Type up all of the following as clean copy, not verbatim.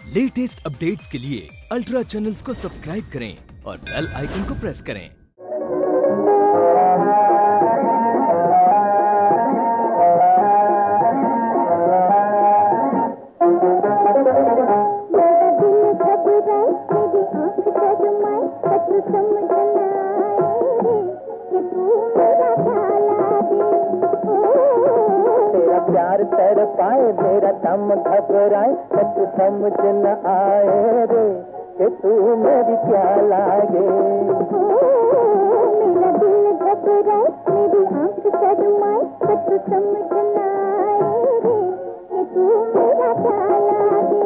Latest updates के लिए ultra channels को सब्सक्राइब करें और बेल आइकन को प्रेस करें। प्यार तड़पाए मेरा दम घबराए, कुछ समझ न आए रे कि तू मेरी क्या लागे। मेरा दिल घबराए, मेरी आँख शर्माए, कुछ समझ न आए रे कि तू मेरा क्या लागे।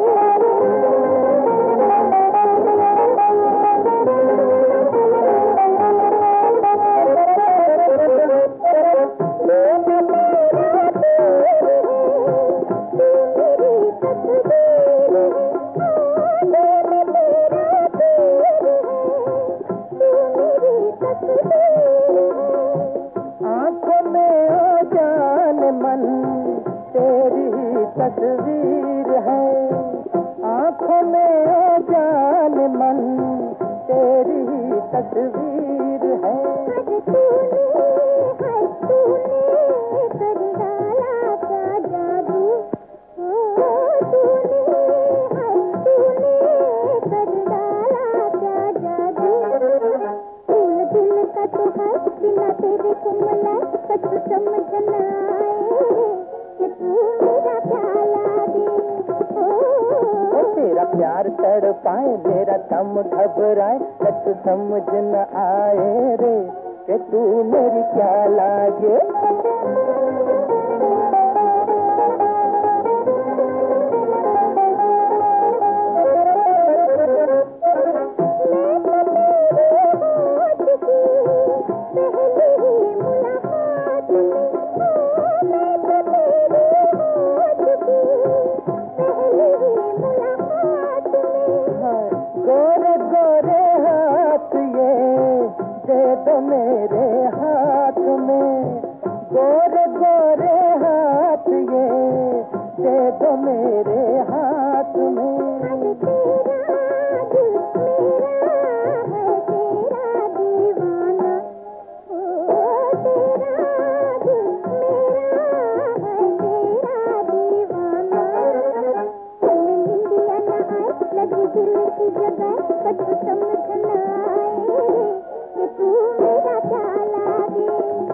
आँखों में ओ जान मन तेरी तस्वीर है, आँखों में ओ जान मन तेरी तस्वीर है। बिना तेरे को मिला कुछ समझ न आए कि तू मेरा क्या लागे। तेरा प्यार तड़पाए मेरा दम घबराए, कुछ समझ न आए रे कि तू मेरी क्या लागे। गोरे गोरे हाथ ये दे दो मेरे हाथ में, गोरे गोरे हाथ ये दे दो मेरे हाथ में। दिल की जगह कुछ समझ न आए कि तू मेरा क्या लागे।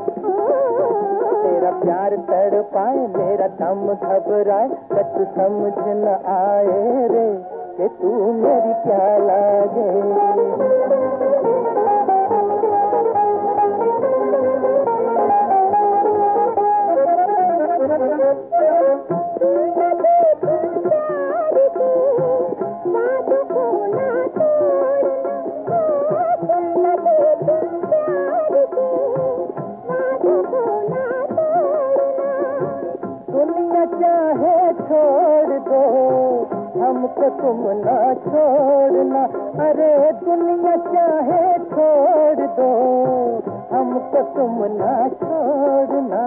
तेरा प्यार तड़पाए मेरा दम घबराए, कुछ समझ न आए रे कि तू मेरी क्या लागे। दुनिया चाहे छोड़ दो हमको तुम ना छोड़ना, अरे दुनिया चाहे छोड़ दो हमको तुम ना छोड़ना।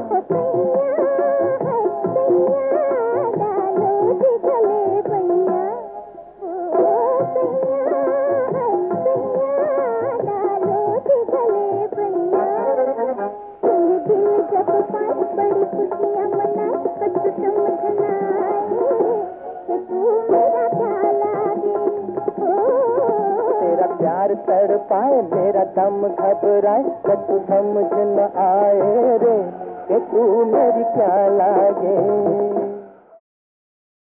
बड़ी खुशियाँ मनाए कुछ समझ न आए कि तू मेरा क्या लागे। तेरा प्यार तड़पाए मेरा दम घबराए, कुछ समझ न आए रे कि तू मेरी क्या लागे।